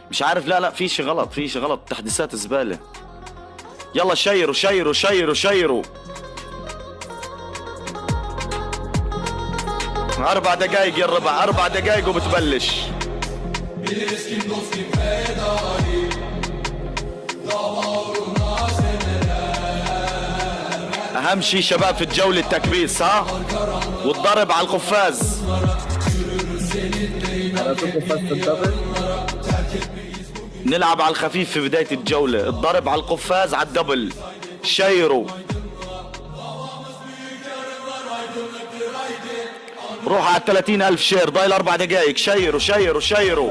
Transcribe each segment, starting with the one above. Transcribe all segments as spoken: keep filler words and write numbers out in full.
مش عارف، لا لا في شيء غلط، في شيء غلط، تحديثات زبالة. يلا شيروا شيروا شيروا شيروا. أربع دقايق يا الربع، أربع دقايق وبتبلش. أهم شي شباب في الجولة التكبيس، ها؟ والضرب على القفاز. نلعب على الخفيف في بداية الجولة، الضرب على القفاز على الدبل. شيروا. روح على ثلاثين ألف شير، ضايل أربع دقايق. شيروا شيروا شيروا.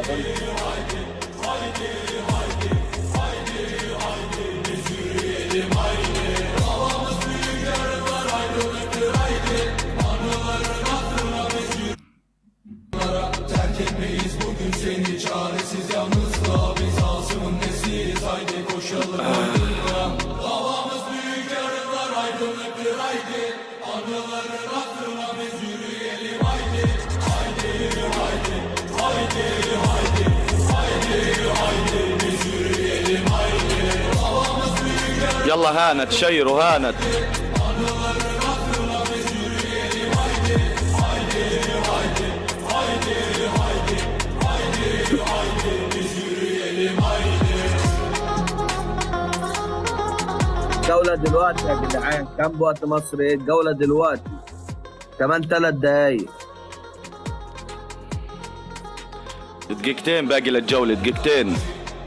يلا هانت شيروا هانت. الجولة دلوقتي يا جدعان، كم بوقت مصر؟ ايه الجولة دلوقتي؟ كمان ثلاث دقايق. دقيقتين باقي للجولة، دقيقتين.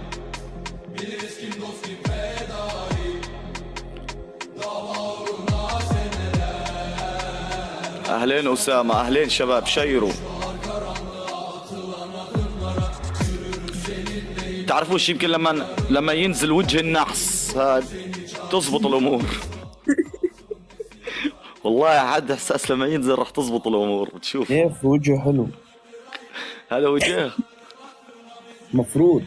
اهلين اسامة، اهلين شباب. شيروا. تعرفوش يمكن لما لما ينزل وجه النحس هاد تزبط الامور. والله عاد احساس لما ينزل راح تزبط الامور، بتشوف. كيف وجهه حلو. هذا وجهه مفروض.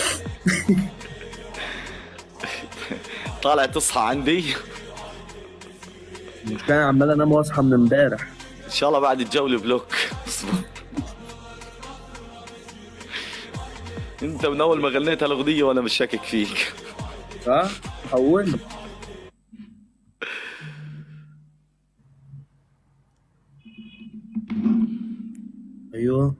طالع تصحى عندي. مش كان عمال انام واصحى من امبارح. ان شاء الله بعد الجولة بلوك. انت من اول ما غنيت هالاغنية وانا مش شاكك فيك. ها؟ حولني. ايوه.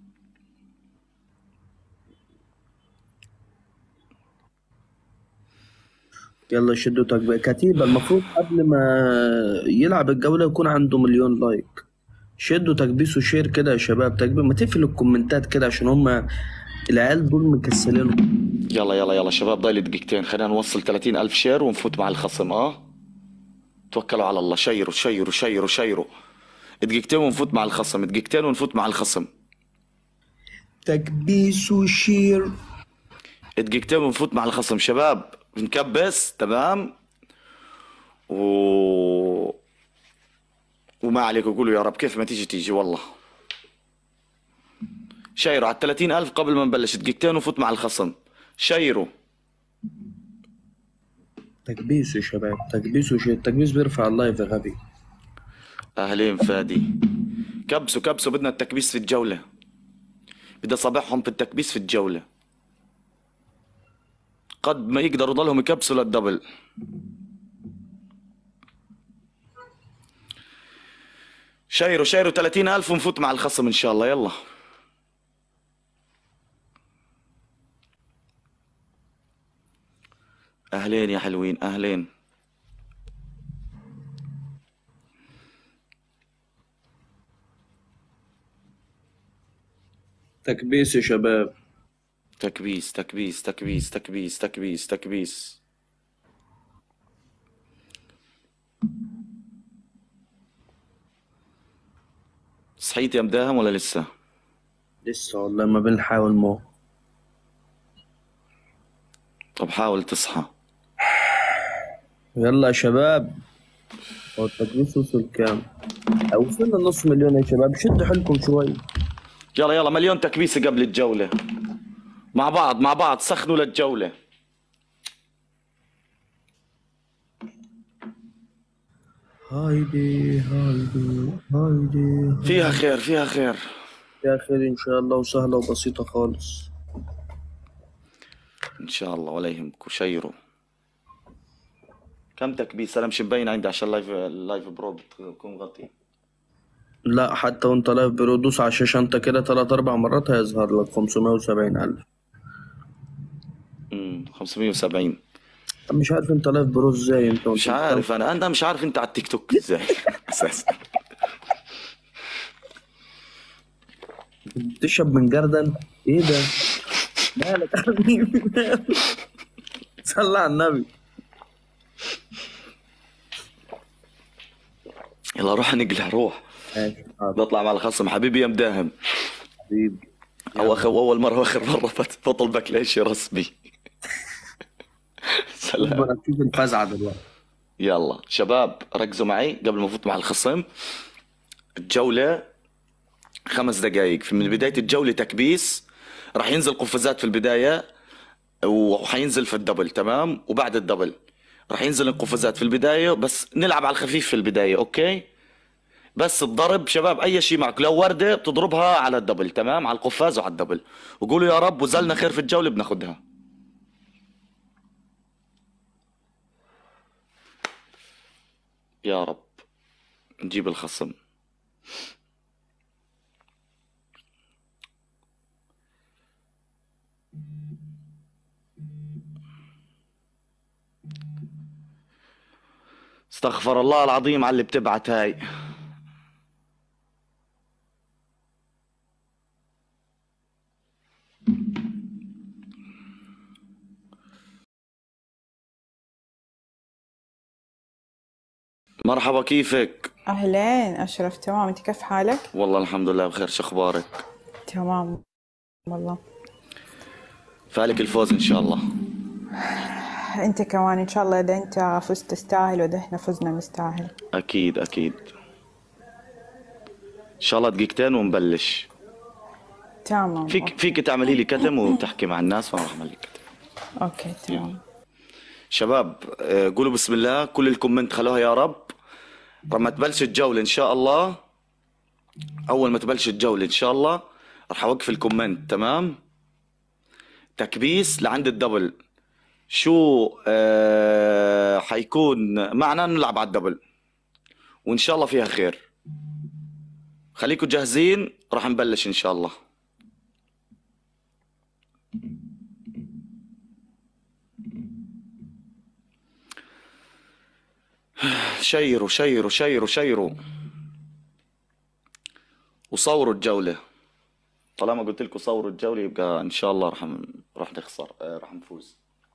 يلا شدوا تكبير كتيبة. المفروض قبل ما يلعب الجولة يكون عنده مليون لايك. شدوا تكبيس وشير كده يا شباب. تكبير، ما تقفل الكومنتات كده عشان هما العيال دول مكسلينهم. يلا يلا يلا شباب، ضايل دقيقتين، خلينا نوصل ثلاثين ألف شير ونفوت مع الخصم. اه توكلوا على الله. شيروا شيروا شيروا شيروا. دقيقتين ونفوت مع الخصم، دقيقتين ونفوت مع الخصم. تكبيس وشير. دقيقتين ونفوت مع الخصم شباب. بنكبس تمام و وما عليك قولوا يا رب، كيف ما تيجي تيجي والله. شيروا على ثلاثين ألف قبل ما نبلش. دقيقتين ونفوت مع الخصم. شيروا. تكبيس يا شباب، تكبيس وشير. التكبيس بيرفع اللايف يا غبي. اهلين فادي. كبسوا كبسوا، بدنا التكبيس في الجولة، بدي اصابعهم في التكبيس في الجولة قد ما يقدروا ضلهم يكبسوا للدبل. شيروا شيروا ثلاثين ألف ونفوت مع الخصم ان شاء الله. يلا اهلين يا حلوين، اهلين. تكبيس يا شباب. تكبيس تكبيس تكبيس تكبيس تكبيس تكبيس. صحيت يا مداهم ولا لسه؟ لسه والله، ما بنحاول. مو طب حاول تصحى. يلا يا شباب. هو التكبيس وصل كام؟ وصلنا نص مليون يا شباب. شدوا حيلكم شوي. يلا يلا مليون تكبيسة قبل الجولة. مع بعض مع بعض سخنوا للجولة. هايدي هايدي هايدي. فيها خير فيها خير. يا خير ان شاء الله، وسهلة وبسيطة خالص. ان شاء الله ولا يهمكم. شيروا. كم تكبيس؟ انا مش مبين عندي عشان اللايف اللايف برو بتكون غطي. لا حتى وانت لايف برو دوس على الشاشة انت كده تلات اربع مرات هيظهر لك خمسمية وسبعين الف. امم خمسمية وسبعين. مش عارف انت لايف برو ازاي انت مش عارف انا انا مش عارف انت على التيك توك ازاي اساسا. بتشرب من جردل ايه ده؟ مالك يا حبيبي؟ صلى على النبي. يلا روح نقلع روح. ماشي حاضر. بطلع مع الخصم حبيبي يا مداهم. حبيبي او اخ اول مره واخر مره بت- بطلبك لشيء رسمي. سلام. اصبر اشوف الفزعة دلوقتي. يلا شباب ركزوا معي قبل ما افوت مع الخصم. الجولة خمس دقائق، في من بداية الجولة تكبيس، راح ينزل قفازات في البداية وحينزل في الدبل تمام، وبعد الدبل راح ينزل القفازات في البداية، بس نلعب على الخفيف في البداية اوكي. بس الضرب شباب اي شيء معك، لو وردة بتضربها على الدبل تمام، على القفاز وعلى الدبل، وقولوا يا رب وزلنا خير في الجولة بناخدها. يا رب نجيب الخصم. استغفر الله العظيم على اللي بتبعت هاي. مرحبا كيفك؟ أهلين أشرف، تمام، أنت كيف حالك؟ والله الحمد لله بخير، شو اخبارك؟ تمام والله. فالك الفوز ان شاء الله. أنت كمان إن شاء الله، إذا أنت فزت تستاهل وإذا إحنا فزنا نستاهل. اكيد اكيد. ان شاء الله دقيقتين ونبلش. تمام. فيك أوكي. فيك تعملي لي كتم وتحكي مع الناس وانا راح اعمل لك كتم. أوكي تمام. شباب آه، قولوا بسم الله، كل الكومنت خلوها يا رب. لما تبلش الجولة ان شاء الله، اول ما تبلش الجولة ان شاء الله راح اوقف الكومنت تمام. تكبيس لعند الدبل شو آه حيكون معنا، نلعب على الدبل وان شاء الله فيها خير. خليكم جاهزين راح نبلش ان شاء الله. شيروا شيروا شيروا شيروا وصوروا الجولة. طالما قلت لكم صوروا الجولة يبقى ان شاء الله راح راح نخسر آه، راح نفوز.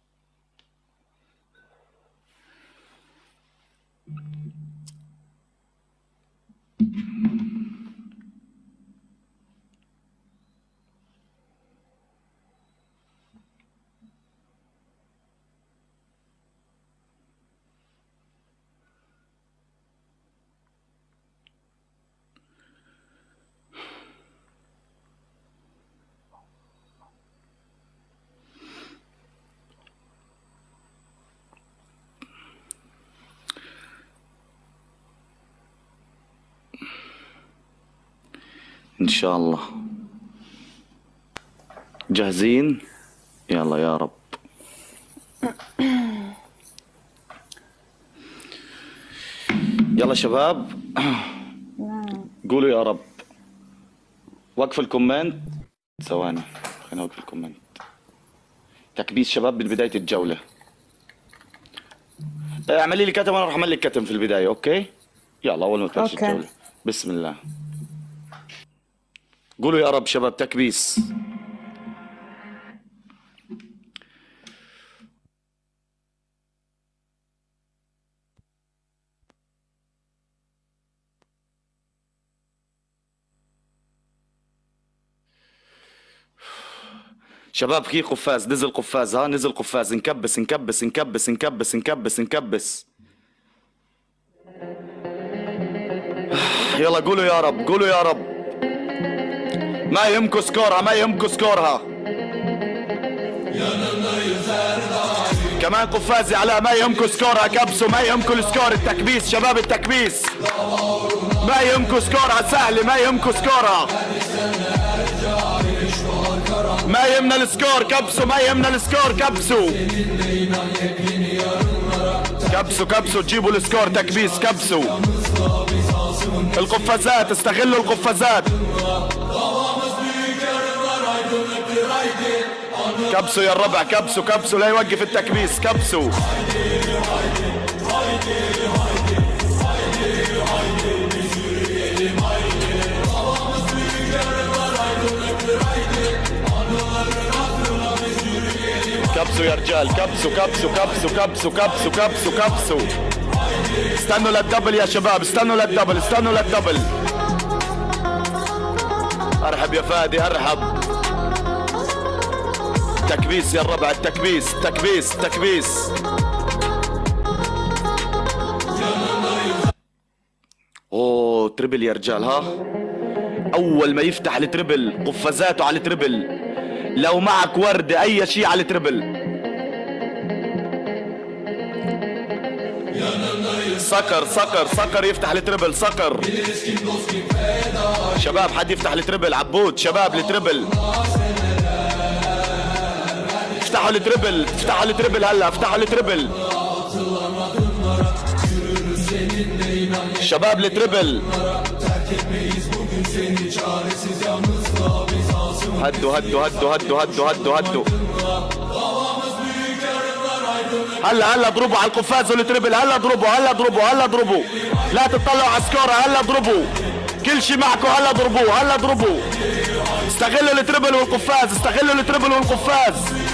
ان شاء الله جاهزين؟ يلا يا رب. يلا شباب قولوا يا رب. وقف الكومنت ثواني، خلينا نوقف الكومنت. تكبيس شباب بداية الجولة. اعملي لي كتم وانا راح اعمل لك كتم في البداية اوكي؟ يلا اول ما تبلش أوكي. الجولة. بسم الله. قولوا يا رب شباب. تكبيس. شباب في قفاز، نزل قفاز، ها نزل قفاز، نكبس نكبس نكبس نكبس نكبس نكبس. يلا قولوا يا رب، قولوا يا رب. ما يهمكم سكورها، ما يهمكم سكورها. كمان قفازي علاء، ما يهمكم سكورها، كبسوا، ما يهمكم السكور. التكبيس شباب التكبيس، ما يهمكم سكورها، سهلة، ما يهمكم سكورها. ما يهمنا السكور كبسوا، ما يهمنا السكور كبسوا كبسوا كبسوا، تجيبوا السكور تكبيس كبسوا. القفازات استغلوا القفازات، كبسوا يا الربع، كبسوا كبسوا لا يوقف التكبيس، كبسوا. كبسوا يا رجال، كبسوا كبسوا كبسوا كبسوا كبسوا كبسوا كبسوا. استنوا للدبل يا شباب، استنوا للدبل، استنوا للدبل. ارحب يا فادي، ارحب. تكبيس يا الربع، التكبيس تكبيس تكبيس. اوه تربل يا رجال. ها اول ما يفتح التربل قفازاته على التربل، لو معك ورد اي شيء على التربل. صقر صقر صقر يفتح التربل، صقر. شباب حد يفتح التربل، عبود شباب التربل. افتحوا التربل، افتحوا التربل هلا، افتحوا التربل شباب التربل. هدوا هدوا هدوا هدوا هدوا هدوا هدوا. هلا هلا اضربوا على القفاز والتربل، هلا اضربوا هلا اضربوا هلا اضربوا. لا تطلعوا على سكور، هلا اضربوا. كل شيء معكم، هلا اضربوا هلا اضربوا. استغلوا التربل والقفاز، استغلوا التربل والقفاز،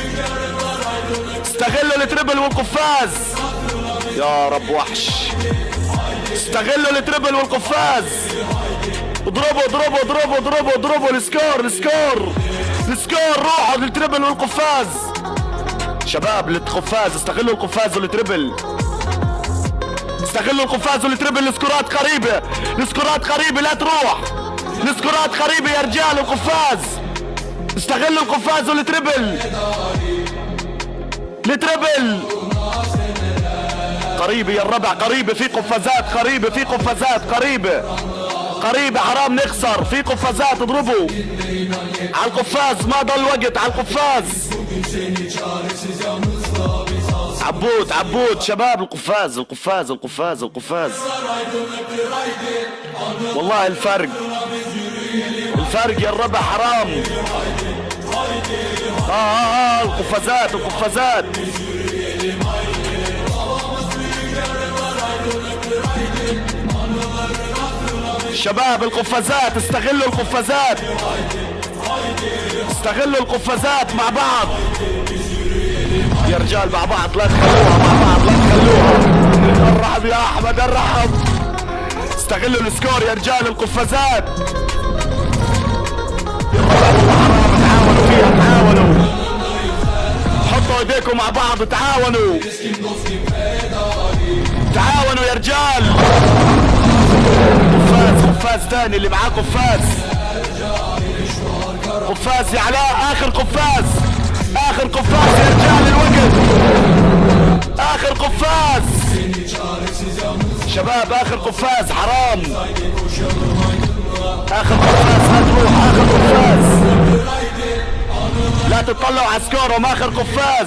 استغلوا التربل والقفاز. يا رب وحش. استغلوا التربل والقفاز. اضربوا اضربوا اضربوا اضربوا اضربوا. السكور السكور السكور. روحوا للتربل والقفاز شباب. القفاز استغلوا القفاز والتربل، استغلوا القفاز والتربل. السكورات قريبة، السكورات قريبة، لا تروح. السكورات قريبة يا رجال. القفاز استغلوا القفاز والتربل. التربل قريبة يا الربع، قريبة. في قفازات قريبة، في قفازات قريبة قريبة. حرام نخسر. في قفازات، اضربوا على القفاز، ما ضل وقت. على القفاز. عبود عبود شباب. القفاز القفاز القفاز القفاز. والله الفرق الفرق يا الربع حرام. آه, آه, آه القفازات القفازات. شباب القفازات استغلوا القفازات، استغلوا القفازات مع بعض يا رجال، مع بعض. لا تخلوها مع بعض، لا تخلوها. الرحب يا احمد، الرحب. استغلوا السكور يا رجال. القفازات والله حرام. تعاونوا فيها، تعاونوا. حطوا ايديكم مع بعض، تعاونوا تعاونوا يا رجال. قفاز قفاز ثاني اللي معاه قفاز. قفاز يا علاء، اخر قفاز، اخر قفاز يا رجال. الوقت اخر قفاز شباب، اخر قفاز حرام. اخر قفاز، لا تروح. اخر قفاز، لا تطلعوا على سكورهم. اخر قفاز.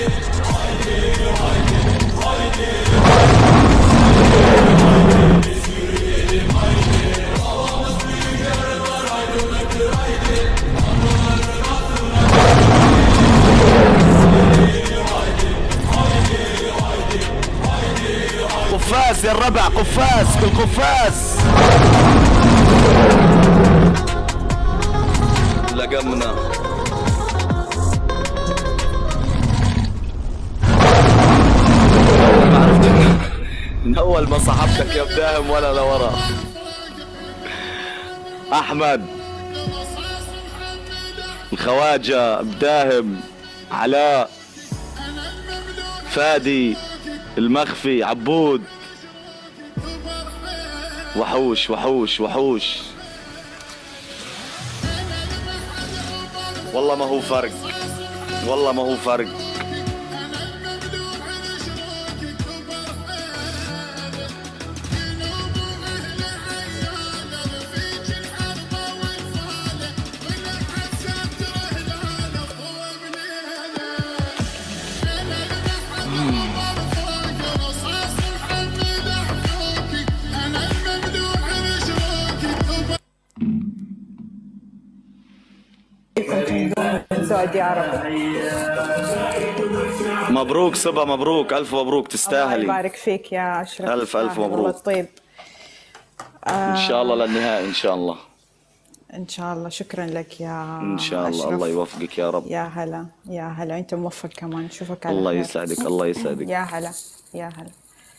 قفاز يا الربع، قفاز كل قفاز. لقمنا ما عرفت من اول ما صاحبتك يا بداهم ولا لورا. احمد الخواجة، بداهم، علاء، فادي، المخفي، عبود. وحوش وحوش وحوش. والله ما هو فرق، والله ما هو فرق. سعودي عربي. مبروك سبا، مبروك، الف مبروك، الله تستاهلي. يبارك فيك يا أشرف. الف الف تستاهل، مبروك. والله طيب. ان شاء الله للنهائي ان شاء الله. إن شاء الله. شكرا لك يا ان شاء الله. أشرف. الله يوفقك يا رب. يا هلا يا هلا، أنت موفق كمان، نشوفك على الله خير. يسعدك، الله يسعدك. يا هلا يا هلا.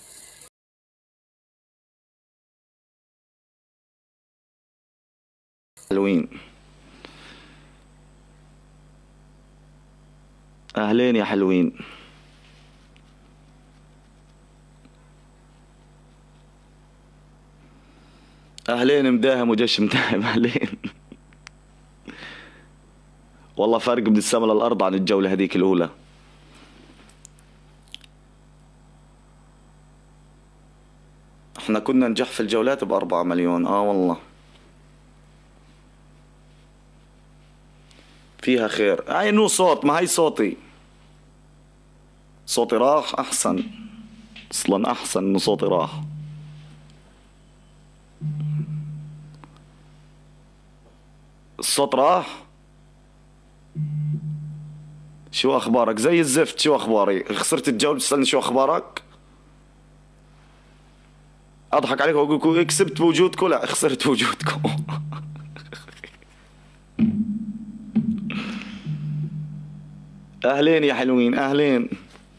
حلوين. اهلين يا حلوين. اهلين مداهم وجيش مداهم. اهلين. والله فرق من السما للارض عن الجولة هذيك الاولى. احنا كنا نجح في الجولات بأربعة مليون. اه والله فيها خير. هاي نو صوت، ما هي صوتي. صوتي راح احسن، اصلا احسن انه صوتي راح. الصوت راح. شو اخبارك؟ زي الزفت. شو اخباري؟ خسرت الجولة تسألني شو اخبارك؟ اضحك عليك واقول لكم كسبت بوجودكم؟ لا، خسرت بوجودكم. اهلين يا حلوين، اهلين.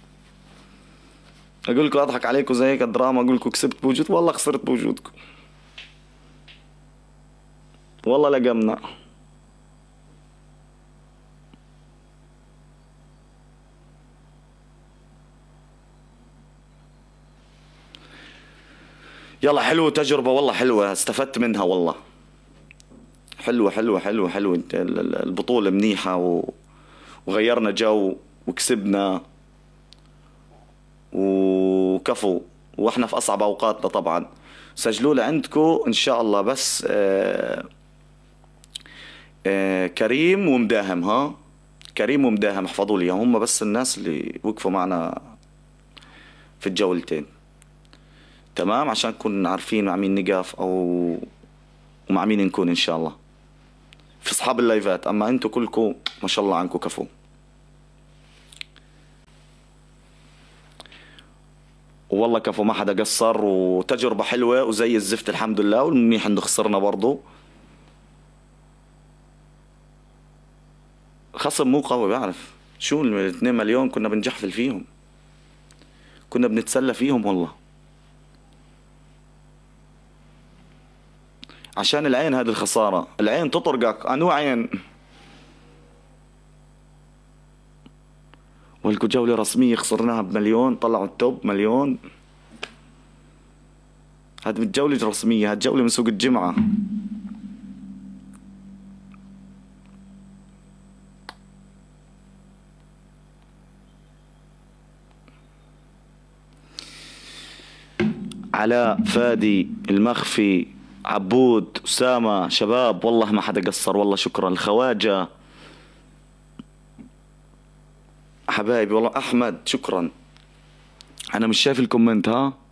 اقول لكم اضحك عليكم زي هيك الدراما، اقول لكم كسبت بوجودكم، والله خسرت بوجودكم. والله لقمنا. يلا حلوة تجربة، والله حلوة، استفدت منها والله. حلوة حلوة حلوة حلوة. البطولة منيحة و... وغيرنا جو وكسبنا وكفو، واحنا في اصعب اوقاتنا طبعا. سجلوا لي عندكم ان شاء الله. بس آه آه كريم ومداهم. ها كريم ومداهم احفظوا لي هم، بس الناس اللي وقفوا معنا في الجولتين، تمام؟ عشان نكون عارفين مع مين نقف او ومع مين نكون ان شاء الله في اصحاب اللايفات. اما انتم كلكم ما شاء الله عنكم كفو. والله كفو، ما حدا قصر، وتجربة حلوة وزي الزفت الحمد لله. والمنيح انه خسرنا برضو. خصم مو قوي، بعرف شو ال اثنين مليون كنا بنجحفل فيهم، كنا بنتسلى فيهم والله. عشان العين هذه الخسارة، العين تطرقك. انو عين؟ ولكو جولة رسمية خسرناها بمليون، طلعوا التوب مليون. هاد من جولة رسمية، هاد جولة من سوق الجمعة. علاء، فادي، المخفي، عبود، أسامة، شباب والله ما حدا قصر والله. شكرا. الخواجة حبايبي والله. أحمد شكرا. أنا مش شايف الكومنت. ها